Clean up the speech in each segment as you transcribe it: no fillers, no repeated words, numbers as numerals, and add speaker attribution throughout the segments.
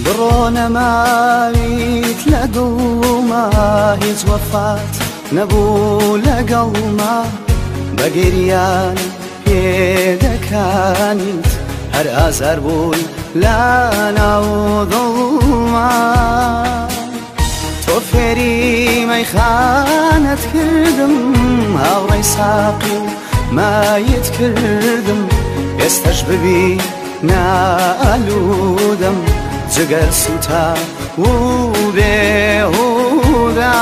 Speaker 1: بڕۆ نەماویت لە دڵما هیچ وەفات نەبوو لەگەڵما بە گریان پێدەکانیت هەر ئازار بووی لە ناو دڵما تۆ فێری مەیخانەت کردم هاوڕێی ساقی و مایت کردم ئێستەش ببی نەئەلوودەم جگەر سوتا و بێهودا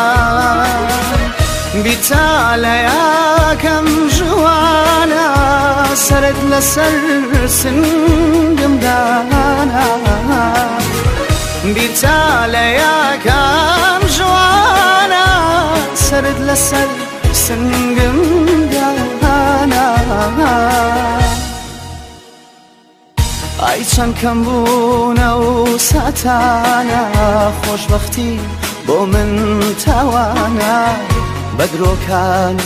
Speaker 1: بیچالە یاکەم ژوانە سەرت لەسەر سنگم دانا بیچالە یاکەم ژوانە سەرت لەسەر سنگم دانا ئای چەند کەم بوونە و ساتانە خۆشبەختی بۆ من تاوانە بە درۆکان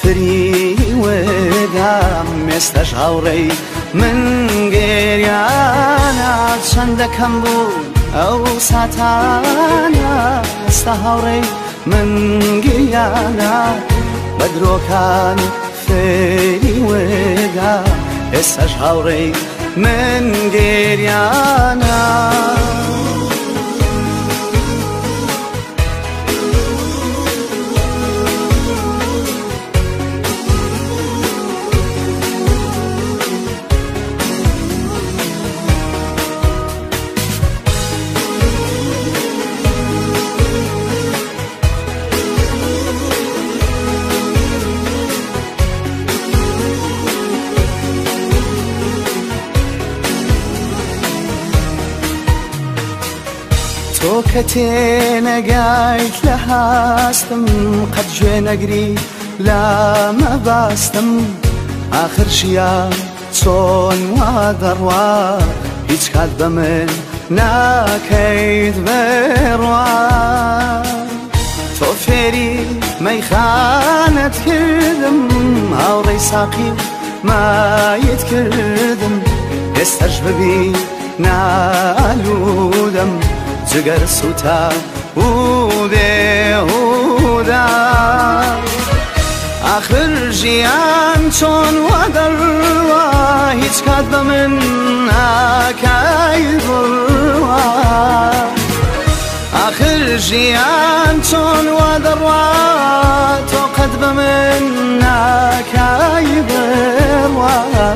Speaker 1: فریوەدام ئێستەش هاوڕێی من گێریانە چەندە کەم بوو ئەو ساتانە ئێستا هاوڕێی من گێریانە بە درۆکان فریوەدام ئێستەش هاوڕێی من گێریانە تۆ کە تێنەگایت لە هاستم قەت گوێ نەگری لە مەباستم ئاخر ژیان چۆن وا دەڕوا هیچ کات بە من ناکەیت بڕوا تۆ فێری مەیخانەت کردم هاوڕێی ساقی و مایت کردم ئێستەش ببی نەئەلوودەم جگەر سوتا و بێهودا ئاخر ژیان چۆن وا دەڕوا هیچ کات بە من ناکەی بڕوا ئاخر ژیان چۆن وا دەڕوا تۆ قەت بە من ناکەی بڕوا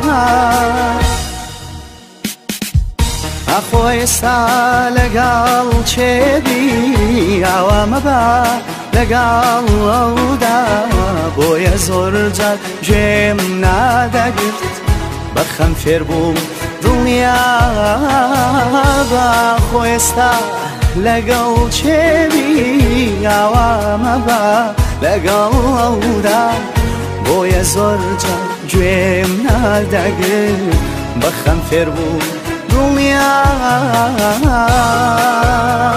Speaker 1: ئەخۆ ئێستا لەگەڵ چێبی ئاوا مەبە لەگەڵ ئەودا بۆیە زۆر جار گوێم نادەگرت بە خەم فێر بووم دڵنیا بە خۆ ئێستا لەگەڵ چێبی ئاوا مەبە لەگەڵ ئەودا بۆیە زۆر جار گوێم نادەگرت بە خەم فێر بووم دنیا